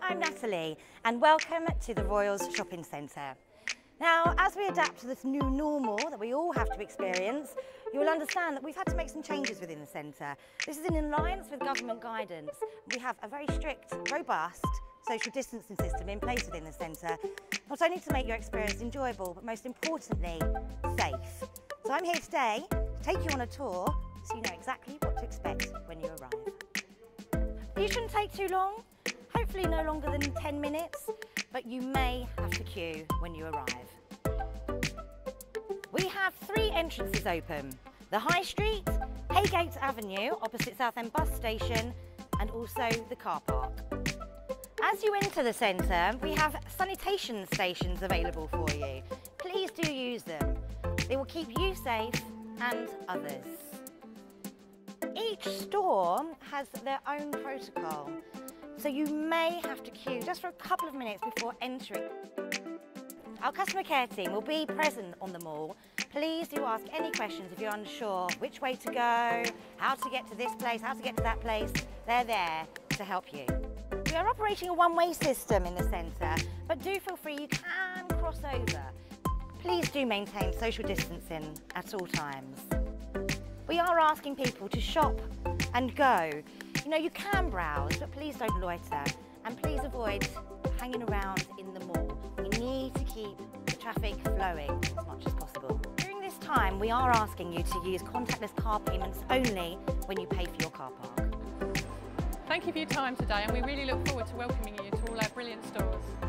I'm Natalie and welcome to the Royals Shopping Centre. Now, as we adapt to this new normal that we all have to experience, you will understand that we've had to make some changes within the centre. This is in alliance with government guidance. We have a very strict, robust social distancing system in place within the centre, not only to make your experience enjoyable, but most importantly, safe. So I'm here today to take you on a tour so you know exactly what to expect when you arrive. You shouldn't take too long, hopefully no longer than 10 minutes, but you may have to queue when you arrive. We have 3 entrances open: the High Street, Haygate Avenue opposite Southend Bus Station, and also the car park. As you enter the centre, we have sanitation stations available for you. Please do use them. They will keep you safe and others. Each store has their own protocol, so you may have to queue just for a couple of minutes before entering. Our customer care team will be present on the mall. Please do ask any questions if you're unsure which way to go, how to get to this place, how to get to that place. They're there to help you. We are operating a one-way system in the centre, but do feel free, you can cross over. Please do maintain social distancing at all times. We are asking people to shop and go. You know, you can browse, but please don't loiter, and please avoid hanging around in the mall. We need to keep the traffic flowing as much as possible. During this time, we are asking you to use contactless car payments only when you pay for your car park. Thank you for your time today, and we really look forward to welcoming you to all our brilliant stores.